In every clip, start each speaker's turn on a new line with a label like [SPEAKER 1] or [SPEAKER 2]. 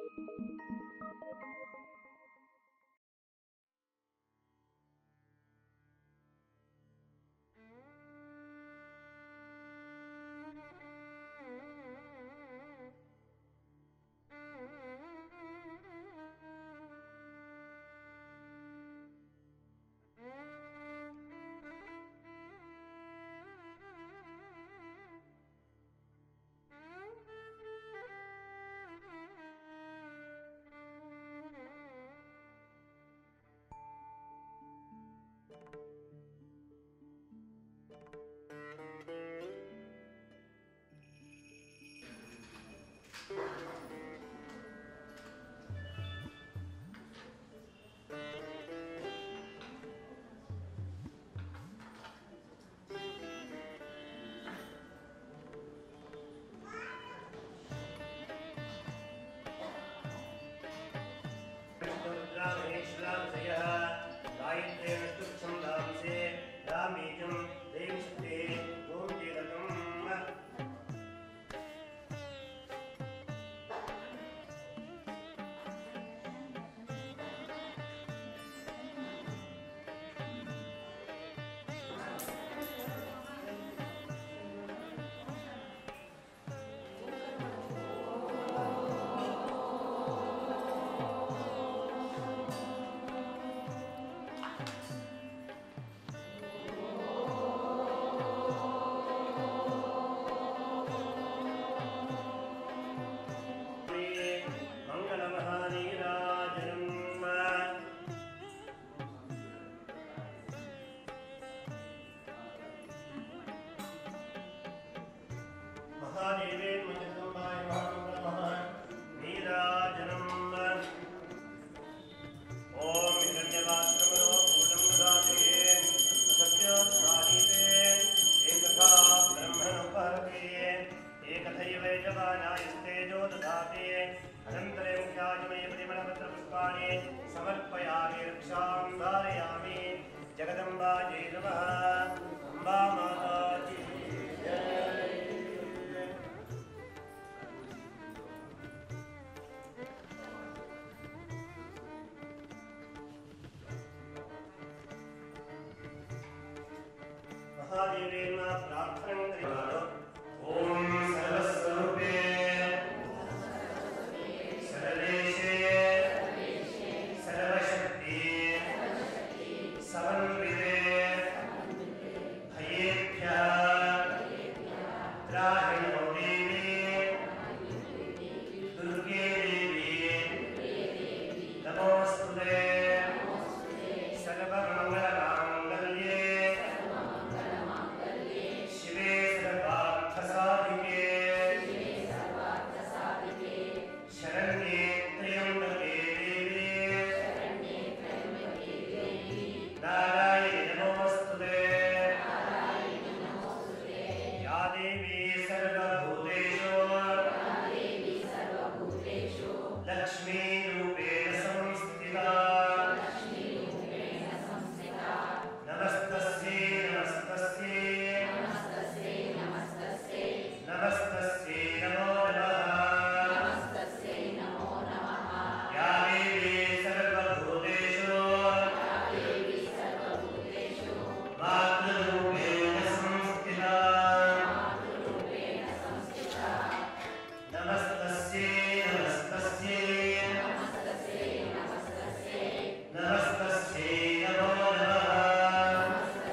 [SPEAKER 1] समर्पयामि रक्षां धारयामि जगदम्बा जय नमः अम्बा माता की जय। महादेवेन प्रार्थनां करिष्यामि। ओम सर्वस्वरूपे सर्वेशे सर्वशक्ति समन्विते भयेभ्यः त्राहिणो देवी दुर्गे देवी नमोस्तुते सर्वमङ्गलमाङ्गल्ये शिवे सर्वार्थसाधिके शरण्ये त्र्यम्बके नारायणे नमोस्तुते या देवी सर्वभूतेषु लक्ष्मीरूपेण संस्थिता नमस्तस्यै नमस्तस्यै नमो नमः या देवी सर्वभूतेषु मातृरूपेण संस्थिता नमस्तस्यै नमो नमः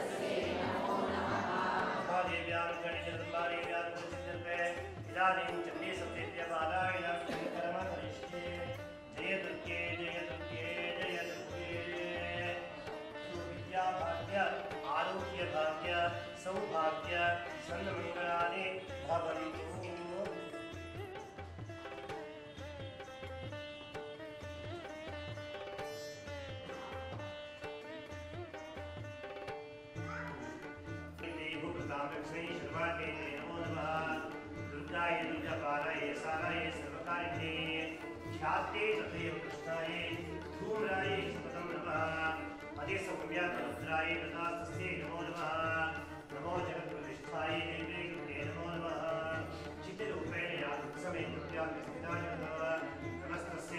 [SPEAKER 1] महादेव्यां गणेशदम्बादेव्यां पूजिते इदानीं चण्डी सप्तैत्य पारायणं कर्म करिष्ये। जय दुर्गे जय दुर्गे जय दुर्गे। सुविद्या भाग्य आरोग्य भाग्य सौभाग्य सन्मङ्गलानि भवन्तु। सर्वाग्ने नमो नमः दुर्गाय दुर्गापालाय साराय सर्वकारिणे ख्याते तथैव कृष्णाय धूम्राय सततं नमः अतिसौम्यारुद्राय ददास्तस्यै नमो नमः नमो जगत्प्रतिष्ठाय देवे नमो नमः चित्तरूपेण या उत्सवे कृत्यास्थिताय नमः नमस्तस्य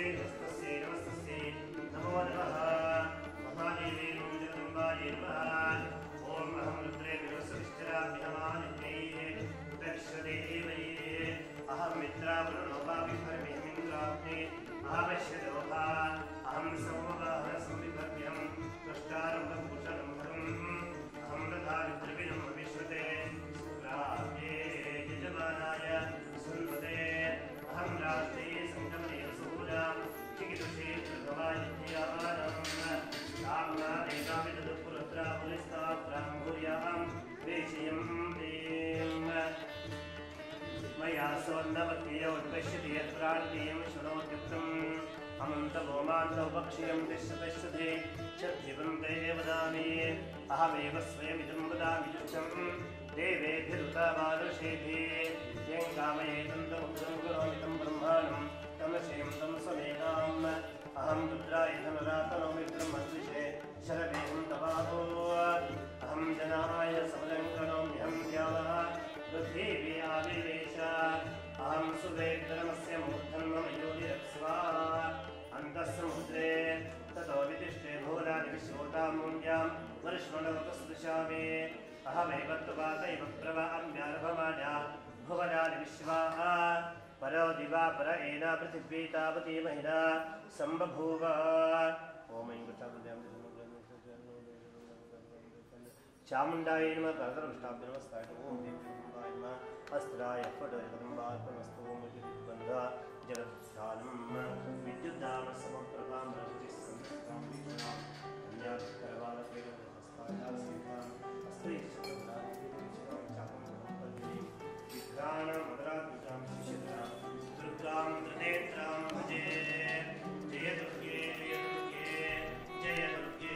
[SPEAKER 1] सोन्नवत्ययो विपश्यति यत्राणीयं शृणोत्युक्तम् अमन्तभौमान्तोपक्षीयं तिष्ठतिष्ठति शक्तिवन्ते वदामि अहमेव स्वयमिदं वदामि जुष्टम् देवेभिरुतामानुषेभिः यं कामयेतं तमुग्रं करोमि तं ब्रह्माणं तमशें तं समेनाम् अहं रुद्राय धनुरातनोमि ब्रह्मद्विषे शरवेहं तवाहो अहं जनाय सबलं करोम्यहं द्यावः पृथिवी आविवेश अहं सुवेद्रमस्य मूर्धं मम योनिरप्स्वा अन्तःसमुद्रे ततो वितिष्ठे भूरादिविश्वोतामूल्यां वर्ष्मणोतस्पृशामि अहमेव त्वपातैव प्रवाम्यार्भमाणा भुवनानि विश्वाः परो दिवा पर एना पृथिवी तावती महिना सम्बभूव चामुण्डाय नमः करदर्ष्टाभ्य नमस्ताय ओम देव्याय नमः अस्त्राय फटोजगदम्बार्पणमस्तु ओम विद्युद्बन्धा जगत्स्थानं विद्युद्दाम समप्रभां रजतिस्संस्कृतां विद्यां कन्याकरवालपेरवस्तायां सीतां अस्त्रैश्चक्रां चापं कल्पये विघ्राणां मदराद्भुतां शिष्यतां दुर्गां त्रिनेत्रां भजे जय दुर्गे जय दुर्गे जय दुर्गे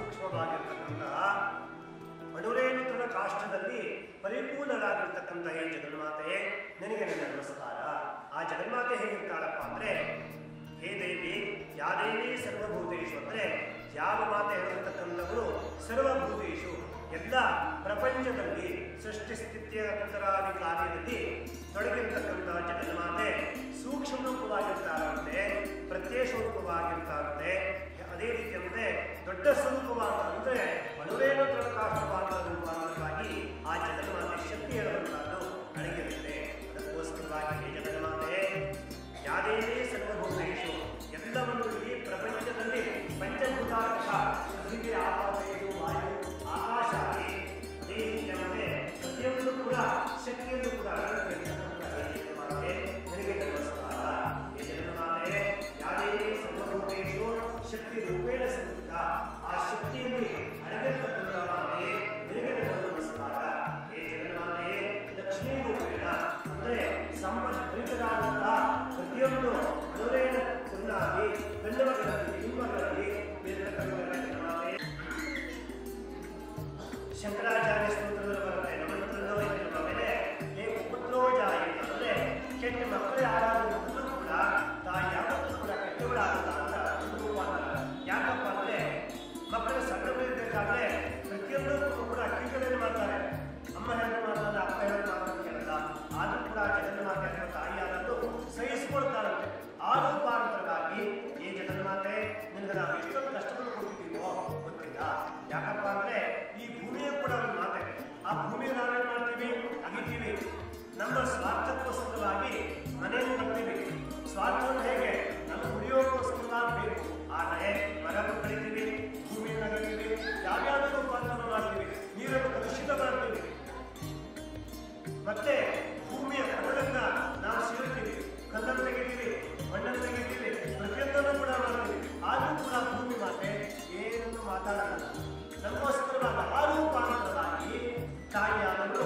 [SPEAKER 2] ಸೂಕ್ಷ್ಮವಾಗಿರ್ತಕ್ಕಂತಹ ಅಣುರೇಣುಗಳ ಕಾಷ್ಟದಲ್ಲಿ ಪರಿಪೂರ್ಣರಾಗಿರ್ತಕ್ಕಂಥ ಹೇ ಜಗನ್ಮಾತೆಯೇ ನಿನಗೆ ನನ್ನ ನಮಸ್ಕಾರ. ಆ ಜಗನ್ಮಾತೆ ಹೇಗಿರ್ತಾಳಪ್ಪ ಅಂದರೆ, ಹೇ ದೇವಿ ಯಾ ದೇವಿ ಸರ್ವಭೂತೇಶು ಅಂದರೆ ಯಾವ ಮಾತೆ ಹೇಳಿರ್ತಕ್ಕಂಥವರು ಸರ್ವಭೂತೇಶು ಎಲ್ಲ ಪ್ರಪಂಚದಲ್ಲಿ ಸೃಷ್ಟಿ ಸ್ಥಿತಿಯ ಉತ್ತರಾದಿ ಕಾರ್ಯದಲ್ಲಿ ತೊಡಗಿರ್ತಕ್ಕಂಥ ಜಗನ್ಮಾತೆ ಸೂಕ್ಷ್ಮ ರೂಪವಾಗಿರ್ತಾರಂತೆ, ಪ್ರತ್ಯೇಕ ರೂಪವಾಗಿರ್ತಾರಂತೆ. ಅದೇ ರೀತಿಯಂತೆ ದೊಡ್ಡ ಸ್ವರೂಪವಾದ ಅಂದರೆ ಅಣುರೇಣು ಪ್ರಕಾಶವಾದ ರೂಪಾಂತರವಾಗಿ ಆ ಜಗನ್ಮಾತೆ ಶಕ್ತಿ ಹೇಳುವಂತಹದ್ದು ಅಡಗಿರುತ್ತೆ. ಅದಕ್ಕೋಸ್ಕರವಾಗಿ ಈ ಜಗನ್ಮಾತೆ ಯಾದೇವೇ ಸರ್ವಭೂತೇಶು ಎಲ್ಲವನ್ನು ಈ ಪ್ರಪಂಚದಲ್ಲಿ ಪಂಚಭೂತಾರ್ಥ ಪೃಥ್ವಿ ಆಕಾಶ ವಾಯು ಆಕಾಶ ಅದೇ ರೀತಿಯಂತೆ ಪ್ರತಿಯೊಂದು ಕೂಡ ಶಕ್ತಿಯನ್ನು ಕೂಡ ನನಗೆ ನಮಸ್ಕಾರ. ಈ ಜಗನ್ಮಾತೆ ಯಾದೇವೇ ಸರ್ವಭೂತೇಶು ಶಕ್ತಿ ರೂಪೇಣ ಸಂಸ್ಥಿತ, ಆ ಶಕ್ತಿಯಲ್ಲಿ ಅಡಗಿರ್ತಕ್ಕಂಥ ಮಾತೆ ನಿನಗೆ ನಮಸ್ಕಾರ. ಈ ಜಗನ್ಮಾತೆ ಲಕ್ಷ್ಮೀ ರೂಪೇಣ ಅಂದರೆ ಸಂಪದ್ಭರಿತರಾದಂತಹ ಪ್ರತಿಯೊಂದು ಅಣುರೇಣ ಕುನ್ನಾಗಿ ಗಂಡವಗಳಲ್ಲಿ ಬಿಂಬಗಳಲ್ಲಿ ಜಗನ್ಮಾತೆ ಶಂಕರಾಚಾರ್ಯ ಸ್ತೋತ್ರದಲ್ಲಿ ಬರುತ್ತೆ. ನಮ್ಮಂತರಲ್ಲೋ ನಮ್ಮ ಮೇಲೆ ಹೇ ಪುತ್ರೋಜಾಯ ಅಂದರೆ ಕೆಟ್ಟ ಮಕ್ಕಳು ಯಾರಾದರೂ ಮಕ್ಕಳು ಕೂಡ ತಾಯಿ ಯಾವತ್ತೂ ಕೂಡ ಕೆಟ್ಟವಳಾಗಲ್ಲ ಅಂತ ರೂಪಾಂತರ. ಯಾಕಪ್ಪ ಅಂದರೆ ಮಕ್ಕಳು ಸಣ್ಣವರಿರ್ಬೇಕಾದ್ರೆ ಪ್ರತಿಯೊಂದಕ್ಕೂ ಕೂಡ ಕೀಟಗಳನ್ನು ಮಾಡ್ತಾರೆ. ಅಮ್ಮ ಹೇಳಿ ಮಾತಾಡ, ಅಪ್ಪ ಹೇಳಿ ಮಾತಾಡ ಕೇಳಲ್ಲ. ಆದರೂ ಕೂಡ ಜಗನ್ಮಾತೆ ಅನ್ನೋ ತಾಯಿಯಾದದ್ದು ಸಹಿಸಿಕೊಳ್ತಾರಂತೆ. ಆ ರೂಪಾಂತರವಾಗಿ ಈ ಜಗನ್ಮಾತೆ ನಿಮಗೆ ನಾವು ಎಷ್ಟೊಂದು ಕಷ್ಟವನ್ನು ಕೊಡ್ತಿದ್ದೀವೋ ಗೊತ್ತಿಲ್ಲ. ಯಾಕಪ್ಪ ಅಂದರೆ ಈ ಭೂಮಿಯು ಕೂಡ ಒಂದು ಮಾತೆ. ಆ ಭೂಮಿಯನ್ನು ನಾವೇನು ಮಾಡ್ತೀವಿ, ಅಗಿತೀವಿ. ನಮ್ಮ ಸ್ವಾರ್ಥಕ್ಕೋಸ್ಕರವಾಗಿ ಮನೆಯನ್ನು ಕಟ್ತೀವಿ. ಸ್ವಾರ್ಥವನ್ನು ಹೇಗೆ ನಮ್ಮ ಉಳಿಯೋಕ್ಕೋಸ್ಕರ ಬೇಕು. ಆದರೆ ಮರವನ್ನು ಕಳಿತೀವಿ, ಭೂಮಿಯನ್ನು ಅಗಿತೀವಿ, ಯಾವ್ಯಾವ ರೂಪಾಂತರ ಮಾಡ್ತೀವಿ, ನೀರನ್ನು ಕಲುಷಿತ ಮಾಡ್ತೀವಿ, ಮತ್ತೆ ಭೂಮಿಯ ಪದರನ್ನ ನಾವು ಸಿಗುತ್ತೀವಿ, ಕಲ್ಲನ್ನು ತೆಗಿತೀವಿ, ಮಣ್ಣನ್ನು ತೆಗಿತೀವಿ, ಪ್ರತಿಯೊಂದನ್ನು ಕೂಡ ಮಾಡ್ತೀವಿ. ಆದರೂ ಕೂಡ ಭೂಮಿ ಮಾತೆ ಏನನ್ನು ಮಾತಾಡಲ್ಲ. ನಮಗೋಸ್ಕರವಾದ ಆ ರೂಪಾಂತರವಾಗಿ ತಾಯಿಯಾದವರು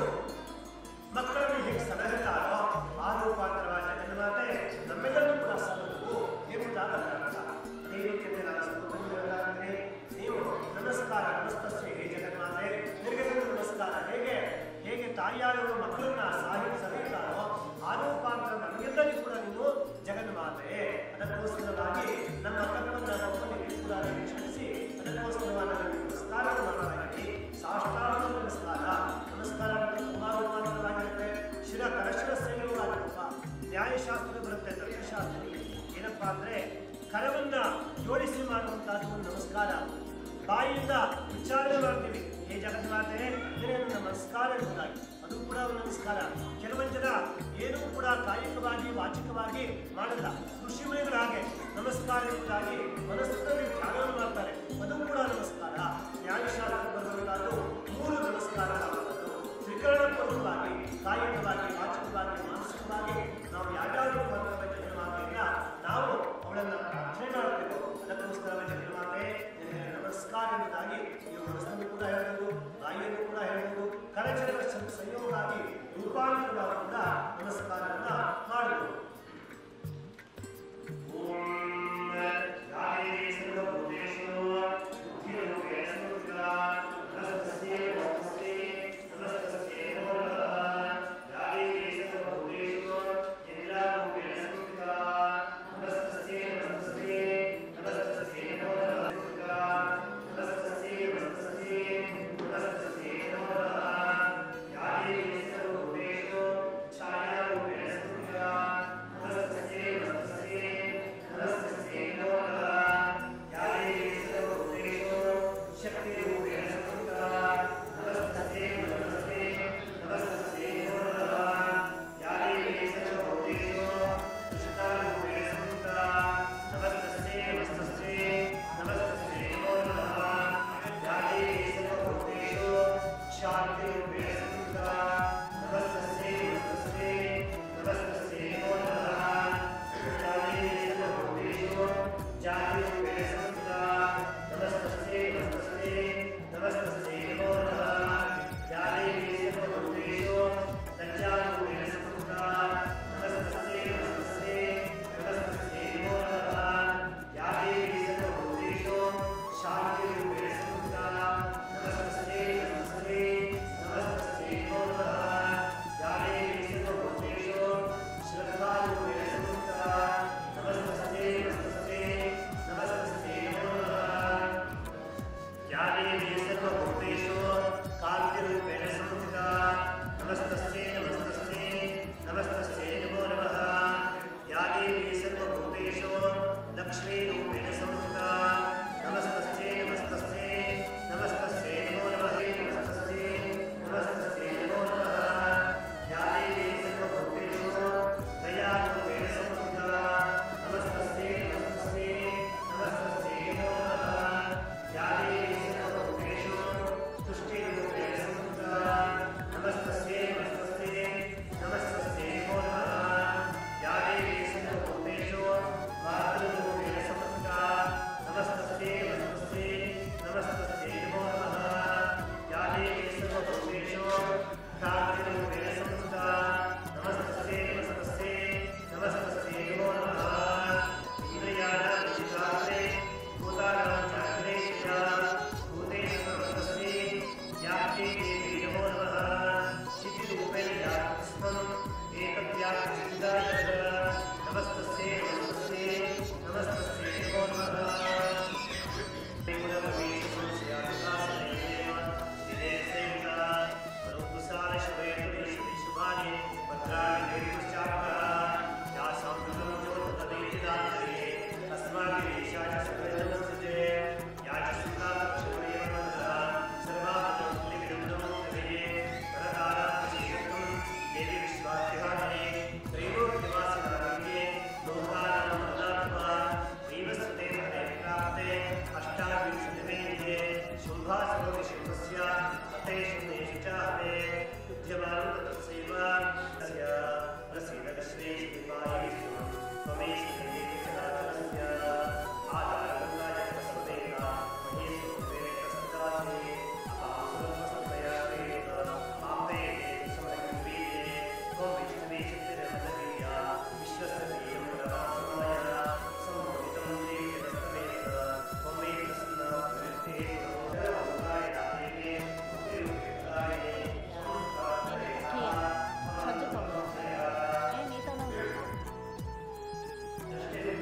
[SPEAKER 2] ಮಕ್ಕಳನ್ನು ಹೇಗೆ ಸಲಹುತ್ತಾರೋ ಆ ರೂಪಾಂತರವಾದ ಜಗನ್ಮಾತೆ ನಮ್ಮೆಲ್ಲರೂ ಕೂಡ ಸಲಹು ಎಂಬುದಾದ ಕಾರಣ. ಅದೇ ರೀತಿಯಲ್ಲಿ ನಾನು ನೀವು ನಮಸ್ಕಾರ ನಮಸ್ತಸ್ಸೆ ಹೇ ಜಗನ್ಮಾತೆ ನಿನಗೆ ನಮಸ್ಕಾರ. ಹೇಗೆ ತಾಯಿಯಾದವರು ಮಕ್ಕಳನ್ನ ಸಲಹುತ್ತಾರೋ ಆ ರೂಪಾಂತರ ನಮಗೆಲ್ಲರಿಗೂ ಕೂಡ ನೀನು ಜಗನ್ಮಾತೆ. ಅದಕ್ಕೋಸ್ಕರವಾಗಿ ನಮ್ಮ ತಪ್ಪನ್ನು ಒಬ್ಬನಿಗೆ ಕೂಡ ಕ್ಷಮಿಸಿ ಅದಕ್ಕೋಸ್ಕರವಾಗಿ ನನಗೆ ನಮಸ್ಕಾರವನ್ನು ಮಾಡಲಾಗಿದೆ. ಸಾಷ್ಟಾಂಗ ನಮಸ್ಕಾರ. ನಮಸ್ಕಾರ ತುಂಬಾ ರೂಪಾಂತರವಾಗಿರುತ್ತೆ. ಶಿರ ಕರಶಿರ ಸೇವೆಗಳಾಗಿರಪ್ಪ. ನ್ಯಾಯಶಾಸ್ತ್ರ ಬರುತ್ತೆ, ತರ್ಕಶಾಸ್ತ್ರ. ಏನಪ್ಪ ಅಂದರೆ ಕರವನ್ನ ಜೋಡಿಸಿ ಮಾಡುವಂತಹದ್ದು ಒಂದು ನಮಸ್ಕಾರ. ಬಾಯಿಯಿಂದ ಉಚ್ಚಾರಣೆ ಮಾಡ್ತೀವಿ ಹೇ ಜಗನ್ಮಾತೆ ನಿನಗೆ ನಮಸ್ಕಾರ ಎಂಬುದಾಗಿ, ಅದು ಕೂಡ ಒಂದು ನಮಸ್ಕಾರ. ಕೆಲವೊಂದು ಜನ ಏನೂ ಕೂಡ ಕಾಯಿಕವಾಗಿ ವಾಚಿಕವಾಗಿ ಮಾಡಲ್ಲ. ಋಷಿಮುನಿಗಳ ಹಾಗೆ ನಮಸ್ಕಾರ ಎಂಬುದಾಗಿ ಮನಸ್ಸಿನಲ್ಲಿ ಧ್ಯಾನವನ್ನು ಮಾಡ್ತಾರೆ, ಅದು ಕೂಡ ನಮಸ್ಕಾರ. ನ್ಯಾಯಶಾಸ್ತ್ರ ಬರುವಂತಹದ್ದು 3 ನಮಸ್ಕಾರಗಳಾಗುವುದು. ತ್ರಿಕರಣಪೂರ್ವಕವಾಗಿ ಕಾಯಿಕವಾಗಿ ವಾಚಿಕವಾಗಿ ಮಾನಸಿಕವಾಗಿ ನಾವು ಯಾವ್ಯಾವ ಜಗನ್ಮಾತೆಯಿಂದ ನಾವು ಅವಳನ್ನು ಪ್ರಾರ್ಥನೆ ಮಾಡಬೇಕು. ಅದಕ್ಕೋಸ್ಕರ ಜಗನ್ಮಾತೆ ನಿನಗೆ ನಮಸ್ಕಾರ ಎಂಬುದಾಗಿ ನೀವು ಮನಸ್ಸನ್ನು ಕೂಡ ಹೇಳ್ಬೋದು, ಬಾಯಿಯನ್ನು ಕೂಡ ಹೇಳ್ಬೋದು. ಕರಚರ ಸಂಯೋಗವಾಗಿ ರೂಪಾಂತರವಾಗಿ ಕೂಡ ನಮಸ್ಕಾರವನ್ನ ಮಾಡಬಹುದು.
[SPEAKER 1] ಛಾಯಾ
[SPEAKER 2] शुभाशुभविषयस्य सतेषु चाहवे युध्यमानं तत्सैव तस्य प्रसीदविश्वेश्वपायेषु त्वमेषु चराचरस्य आधारगङ्गाजगतस्वदेता महेषु वेदसदासे अपासुरमस्तया वेद पापे समयम्बीये त्वं विष्णुवे शक्तिरमदवीया विश्वस्य देयं प्रभासमाय सम्मोहितं देवदस्तवेद त्वं मे प्रसन्ना प्रवृत्ते
[SPEAKER 3] 자주 먹어. 애미 떠난 거.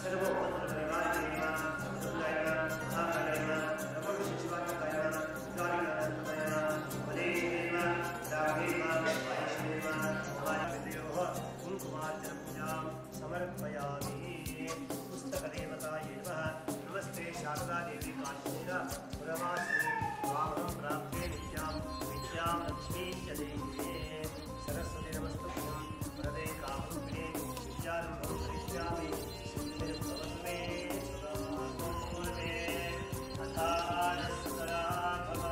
[SPEAKER 2] समर्पयामि। पुस्तकदेवतायै नमः। नमस्ते शारदा देवी काश्मीर पुरवासिनी वामं प्राप्ते नित्यां विद्यां लक्ष्मीं च देहि। सरस्वती नमस्तुभ्यं वरदे कामरूपिणे विद्यारम्भं करिष्यामि। सिद्धिर्भवतु मे सदा पूर्वे तथास्तरा भव।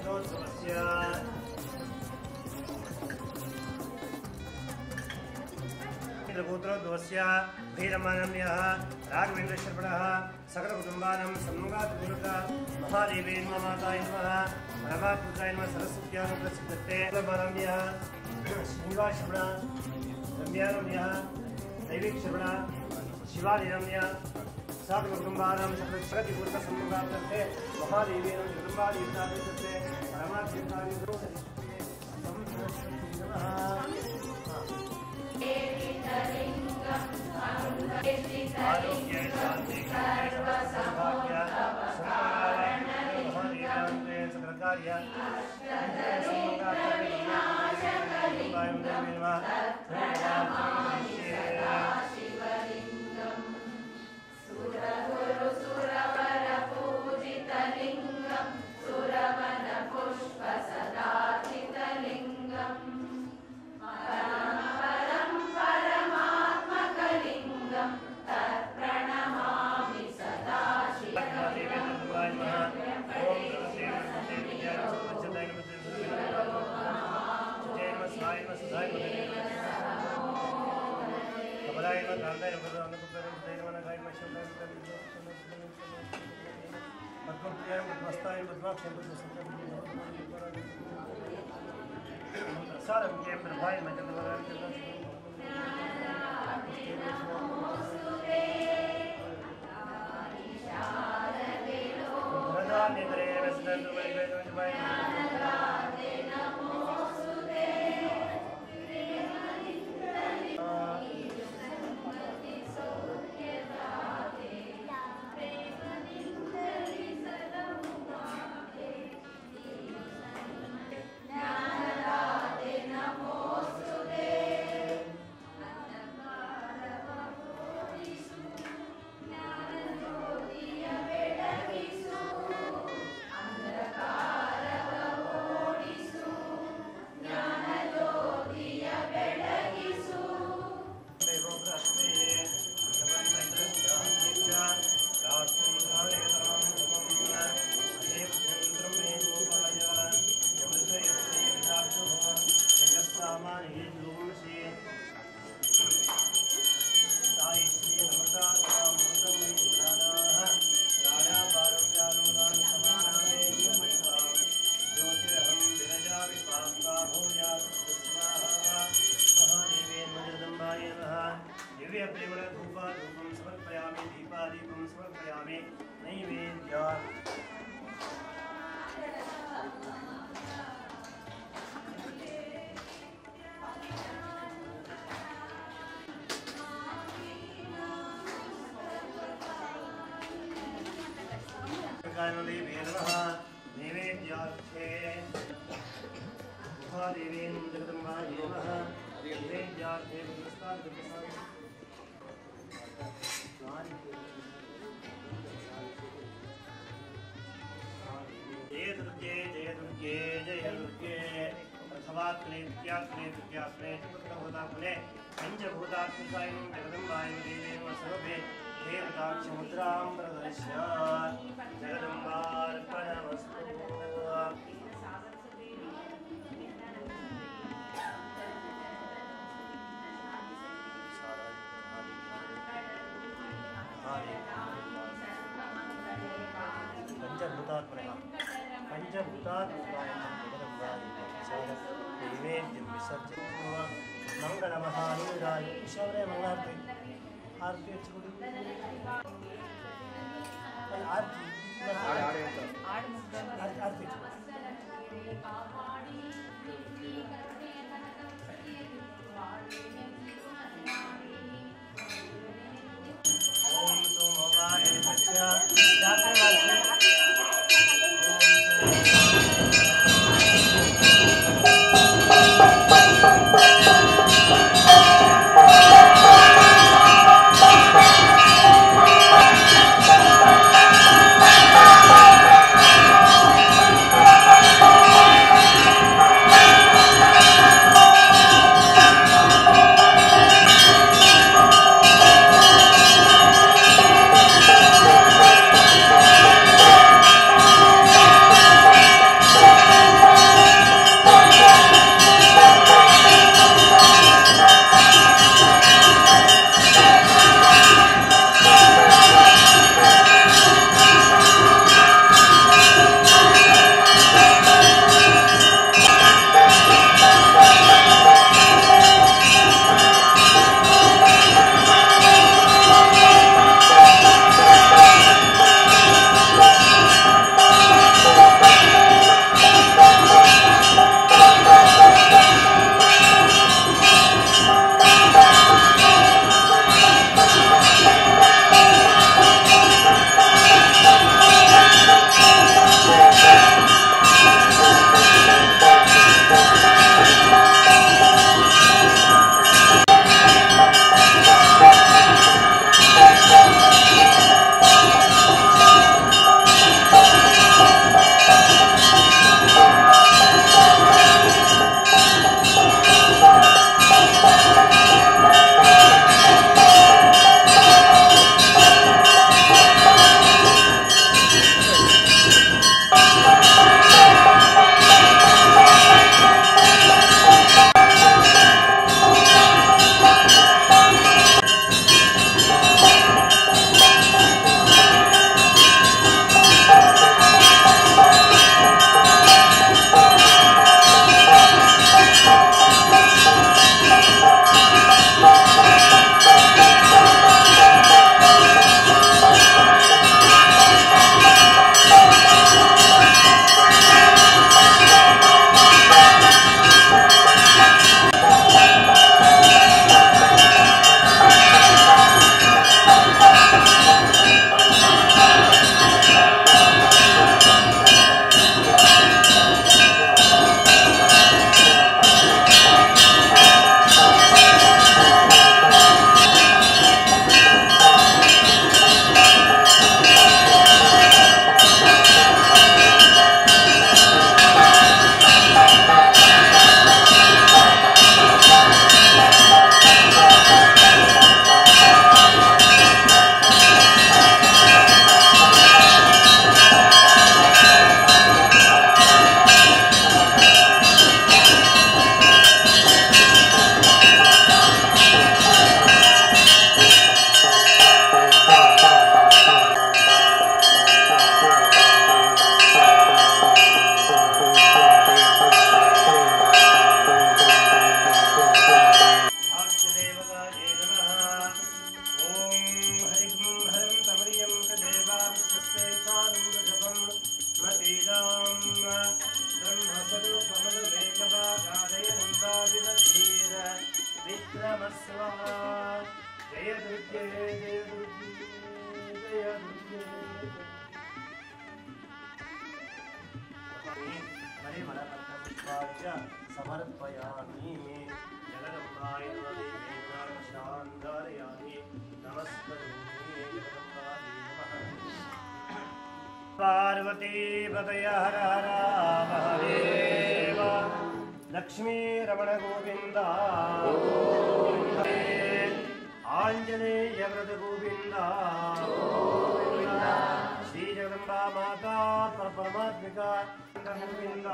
[SPEAKER 2] वर्षोत्सवस्य पुत्रोद्भवस्य भैरमानम्यः राघवेन्द्रशर्मणः सकलकुटुम्बानां सम्मुखात् महादेवेन माताय नमः परमापुत्राय नमः सरस्वत्यानुप्रसिद्धते मानम्यः श्रीनिवासशर्मणः रम्यारम्यः दैविकशर्मणः शिवादिरम्यः सकलकुटुम्बानां सकलप्रतिपूर्णसम्मुखात् महादेवेन कुटुम्बादितादिते परमापुत्राय आरोग्य शांति सर्वसौभाग्य सकलकार्य नमः स्वाहा जय दुर्गे जय दुर्गे जय दुर्गे परिमलपत्रपुष्पाच्य समर्पयामि जगदम्बाय शान्तारयामि नमस्करोमि जगदम्बायै नमः पार्वती पतय हर हर महादेव लक्ष्मी रमण गोविंद आंजनेय व्रत गोविंद श्री जगदम्बा माता परमात्मिका गोविंद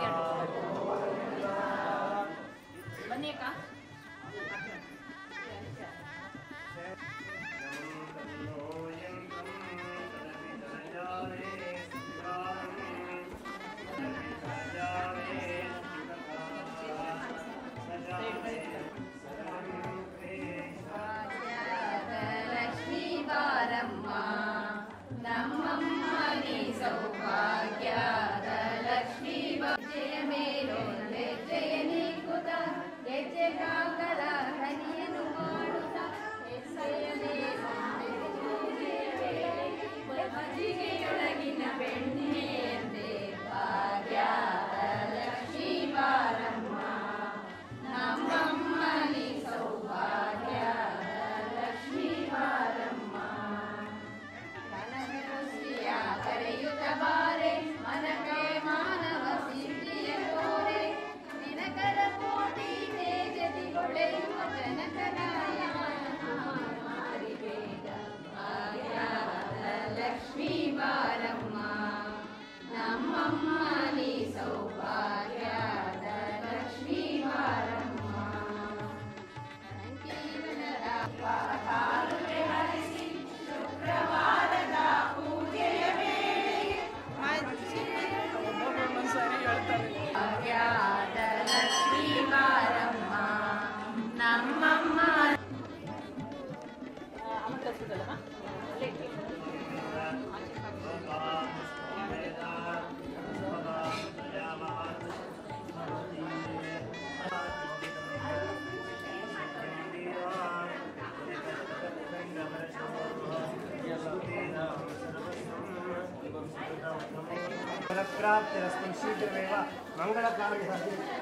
[SPEAKER 2] प्राप्तिरस्तु शीघ्रमेव मंगलकार्यः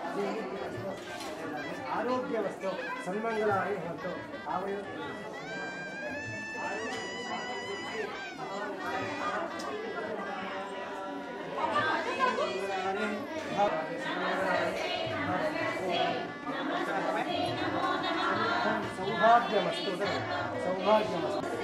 [SPEAKER 2] आरोग्यमस्तु सन्मङ्गलानि भवन्तु सौभाग्यमस्तु सौभाग्यमस्तु